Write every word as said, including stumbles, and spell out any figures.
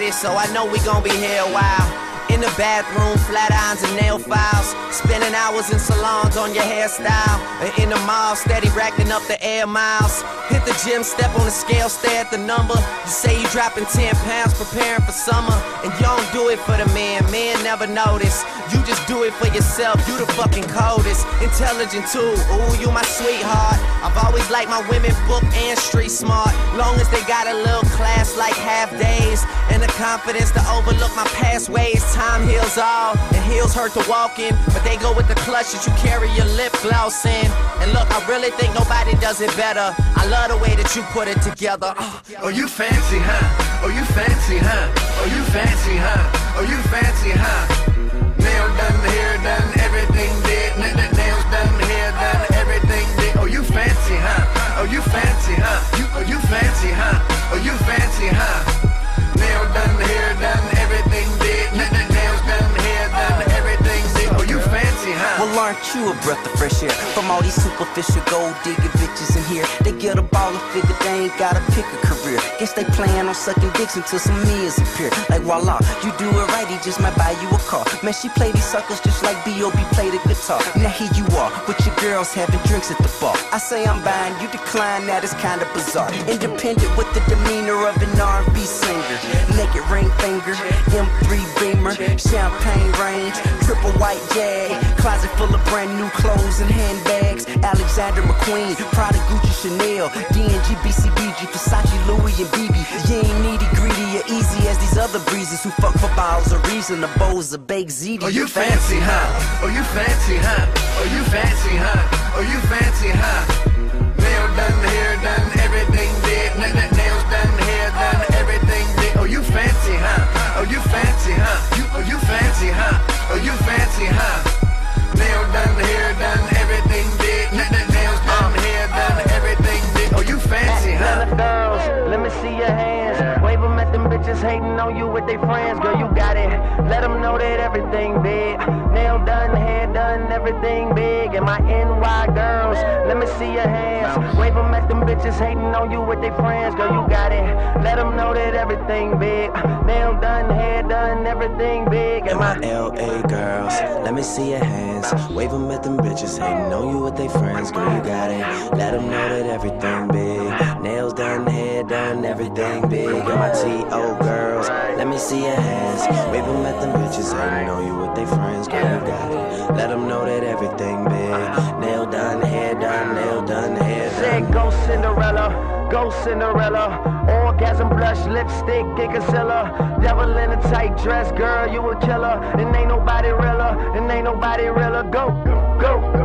it, so I know we gon' be here a while. In the bathroom, flat irons and nail files. Spending hours in salons on your hairstyle. And in the mall, steady racking up the air miles. Hit the gym, step on the scale, stare at the number. You say you dropping ten pounds, preparing for summer. And you don't do it for the men, men never notice. You just do it for yourself, you the fucking coldest. Intelligent too, ooh, you my sweetheart. I've always liked my women book and street smart. Long as they got a little class like half days. And the confidence to overlook my past ways. Time heals all, and heels hurt to walk in, but they go with the clutch that you carry your lip gloss in. And look, I really think nobody does it better. I love the way that you put it together. uh. Oh, you fancy, huh? Oh, you fancy, huh? Oh, you fancy, huh? Oh, you fancy, huh? Nail done, hair done, everything did. N -n Nails done, hair done, everything did. Oh, you fancy, huh? Oh, you fancy, huh? You, oh, you fancy, huh? Oh, you fancy, huh? Nail done, hair done, everything did. N -n Nails done, hair done, everything did. Oh, you fancy, huh? Well, aren't you a breath of fresh air? From all these superficial gold digging bitches in here, they get a baller figure, they ain't gotta pick a career. Guess they plan on sucking dicks until some meals appear. Like voila, you do it right, he just might buy you a car. Man, she play these suckers just like B O B play the guitar. Now here you are, with your girls having drinks at the bar. I say I'm buying, you decline, that is kinda bizarre. Independent with the demeanor of an R and B singer. Naked ring finger, M three Beamer, champagne range, triple white Jag, closet full of brand new clothes and handbags. Alexander McQueen, Prada, Gucci, Chanel, D and G, B C B G, Versace, Louis and B B. You ain't needy, greedy, or easy as these other breezes who fuck for bottles of reason, the bowls of baked ziti. Oh, you fancy, huh? Oh, you fancy, huh? Oh, you fancy, huh? Oh, you fancy, huh? Nail done, hair done, everything did. N -n Nails done, hair done, everything did. Oh, you fancy, huh? Oh, you fancy, huh? You, oh, you fancy, huh? Oh, you fancy, huh? Nail done, hair done, everything did. N -n Nails done, hair done, everything did. Oh, you fancy, huh? Girls, let me see your hands. Wave them at them bitches hating on you with their friends. Girl, you got it. Let them know that everything big. Nail done, hair done, everything big. And my N Y girls, let me see your hands. Wave them at them bitches hating on you with their friends. Girl, you got it. Let them know that everything big. Nail done, hair done, everything big. And my L A girls, let me see your hands. Wave them at them bitches hating on you with their friends. Girl, you got it. Let them know that everything big. Nails done, hair done, everything big. And my T O girls, let me see your hands. Wave them at them bitches hating on you with their friends. Girl, you got it. Let them know that everything big. Nail done, hair done, nail done, hair done. Said go Cinderella, go Cinderella. Orgasm, blush, lipstick, Gigasilla. Devil in a tight dress, girl, you a killer. And ain't nobody realer, and ain't nobody realer. Go, go, go.